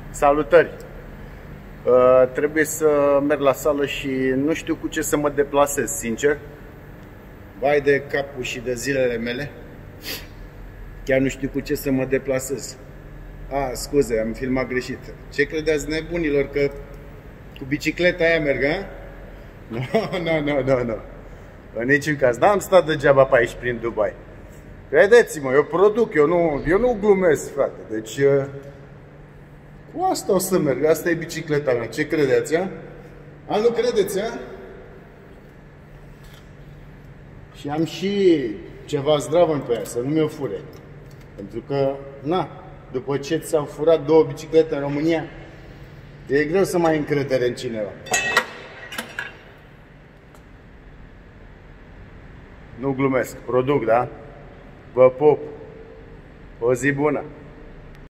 Salutări! Trebuie să merg la sală și nu știu cu ce să mă deplasez, sincer. Vai de capul și de zilele mele. Chiar nu știu cu ce să mă deplasez. Scuze, am filmat greșit. Ce credeți, nebunilor, că cu bicicleta aia merg, a? Nu. În niciun caz. N-am stat degeaba pe aici prin Dubai. Credeți-mă, eu produc, eu nu glumesc, frate. Deci, cu asta o să merg. Asta e bicicleta mea. Ce credeți, a? Nu credeți, a? Și am și ceva zdravăn pe ea, să nu mi-o fure. Pentru că, după ce ți-au furat 2 biciclete în România, e greu să mai ai încredere în cineva. Nu glumesc, produc, da? Vă pup! O zi bună!